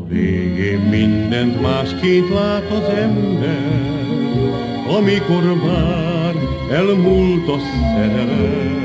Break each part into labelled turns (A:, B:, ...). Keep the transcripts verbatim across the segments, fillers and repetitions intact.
A: Végén mindent másként lát az ember, amikor már elmúlt a szerelem.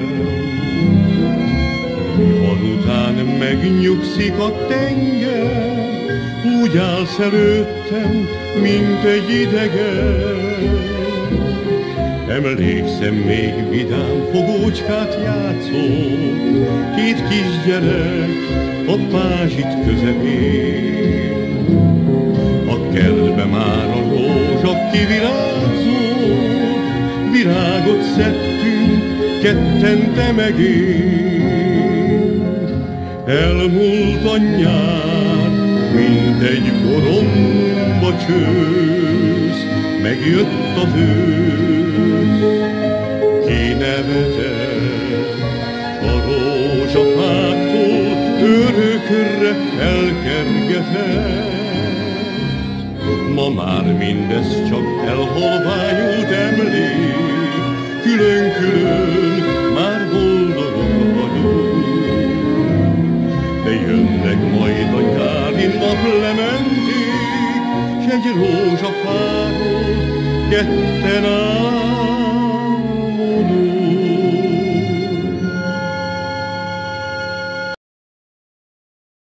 A: Azután megnyugszik a tenger, úgy állsz előttem, mint egy idegen. Emlékszem, még vidám fogócskát játszó, két kisgyerek a pázsit közepén. A kertbe már a rózsa kivirágzott, virágot szedtünk ketten, te meg én. Elmúlt a nyár, mint egy goromba csősz, megjött az ősz, kinevetett a rózsafáktól, örökre elkergetett. Ma már mindez csak elhalványult emlék, külön-külön már boldogok vagyunk. De jönnek majd a nyári naplementék, s egy rózsafáról ketten áll.